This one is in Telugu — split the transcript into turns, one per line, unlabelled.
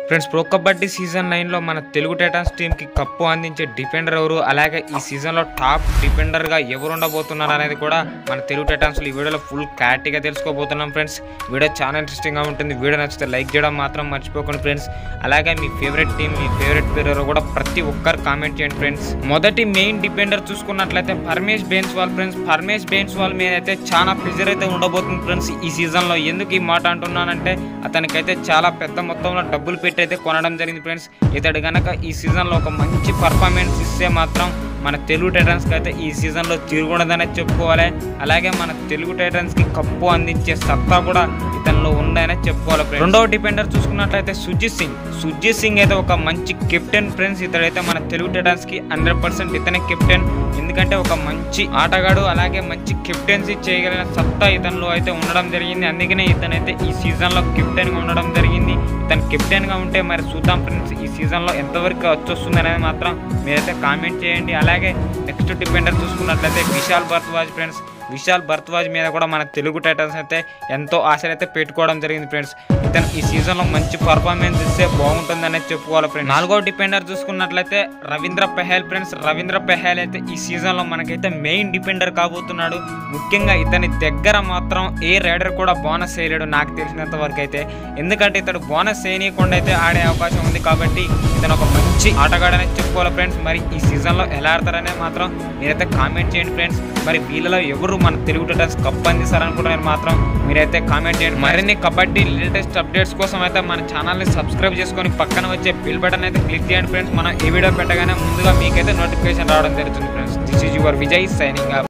ఫ్రెండ్స్, ప్రో కబడ్డీ సీజన్ 9లో మన తెలుగు టైటాన్స్ టీంకి కప్పు అందించే డిఫెండర్ ఎవరు, అలాగే ఈ సీజన్లో టాప్ డిఫెండర్గా ఎవరు ఉండబోతున్నారు అనేది కూడా మన తెలుగు టైటాన్స్లో ఈ వీడియోలో ఫుల్ క్లారిటీగా తెలుసుకోబోతున్నాం. ఫ్రెండ్స్, వీడియో చాలా ఇంట్రెస్టింగ్గా ఉంటుంది. వీడియో నచ్చితే లైక్ చేయడం మాత్రం మర్చిపోకండి ఫ్రెండ్స్. అలాగే మీ ఫేవరెట్ టీం, మీ ఫేవరెట్ ప్లేయర్ కూడా ప్రతి ఒక్కరు కామెంట్ చేయండి ఫ్రెండ్స్. మొదటి మెయిన్ డిఫెండర్ చూసుకున్నట్లయితే పరమేష్ బెయిన్స్వాల్ ఫ్రెండ్స్. పరమేష్ బెయిన్స్వాల్ మీద అయితే చాలా ప్రెజర్ అయితే ఉండబోతుంది ఫ్రెండ్స్ ఈ సీజన్లో. ఎందుకు ఈ మాట అంటున్నానంటే అతనికైతే చాలా పెద్ద మొత్తంలో డబ్బులు పెట్టి అయితే కొనడం జరిగింది ఫ్రెండ్స్. ఇతడు గనక ఈ సీజన్లో ఒక మంచి పర్ఫార్మెన్స్ ఇస్తే మాత్రం మన తెలుగు టైటన్స్కి అయితే ఈ సీజన్లో తిరుగుండదనే చెప్పుకోవాలి. అలాగే మన తెలుగు టైటన్స్కి కప్పు అందించే సత్తా కూడా ఇతనిలో ఉందనే చెప్పుకోవాలి. రెండవ డిఫెండర్ చూసుకున్నట్లయితే సుర్జిత్ సింగ్ అయితే ఒక మంచి కెప్టెన్ ఫ్రెండ్స్. ఇతడైతే మన తెలుగు టైటన్స్కి 100% ఇతనే కెప్టెన్. ఎందుకంటే ఒక మంచి ఆటగాడు, అలాగే మంచి కెప్టెన్సీ చేయగలిగిన సత్తా ఇతనిలో అయితే ఉండడం జరిగింది. అందుకనే ఇతనైతే ఈ సీజన్లో కెప్టెన్గా ఉండడం జరిగింది. ఇతను కెప్టెన్గా ఉంటే మరి చూద్దాం ఫ్రెండ్స్ ఈ సీజన్లో ఎంతవరకు వచ్చొస్తుంది అనేది మాత్రం మీరైతే కామెంట్ చేయండి. అలాగే నెక్స్ట్ డిఫెండర్ చూసుకున్నట్లయితే విశాల్ భరద్వాజ్ ఫ్రెండ్స్. విశాల్ భరద్వాజ్ మీద కూడా మన తెలుగు టైటన్స్ అయితే ఎంతో ఆశలు అయితే పెట్టుకోవడం జరిగింది ఫ్రెండ్స్. ఇతను ఈ సీజన్లో మంచి పర్ఫార్మెన్స్ ఇస్తే బాగుంటుంది అనేది చెప్పుకోవాలి ఫ్రెండ్స్. నాలుగో డిఫెండర్ చూసుకున్నట్లయితే రవీంద్ర పెహల్ ఫ్రెండ్స్. రవీంద్ర పెహల్ అయితే ఈ సీజన్లో మనకైతే మెయిన్ డిఫెండర్ కాబోతున్నాడు. ముఖ్యంగా ఇతని దగ్గర మాత్రం ఏ రైడర్ కూడా బోనస్ చేయలేడు నాకు తెలిసినంత వరకు అయితే. ఎందుకంటే ఇతడు బోనస్ చేయనీయకుండా అయితే ఆడే అవకాశం ఉంది కాబట్టి ఇతను ఒక మంచి ఆటగాడు అనేది చెప్పుకోవాలి ఫ్రెండ్స్. మరి ఈ సీజన్లో ఎలా ఆడతారనే మాత్రం మీరైతే కామెంట్ చేయండి ఫ్రెండ్స్. మరి వీళ్ళలో ఎవరు మన తెలుగు టైటన్స్ కప్ అందిస్తారనుకుంటున్నారు మాత్రం మీరైతే కామెంట్ చేయండి. మరిన్ని కబడ్డీ లేటెస్ట్ అప్డేట్స్ కోసం అయితే మన ఛానల్ని సబ్స్క్రైబ్ చేసుకొని పక్కన వచ్చే బెల్ బటన్ అయితే క్లిక్ చేయండి ఫ్రెండ్స్. మనం ఈ వీడియో పెట్టగానే ముందుగా మీకైతే నోటిఫికేషన్ రావడం జరుగుతుంది friends. This is your Vijay signing of.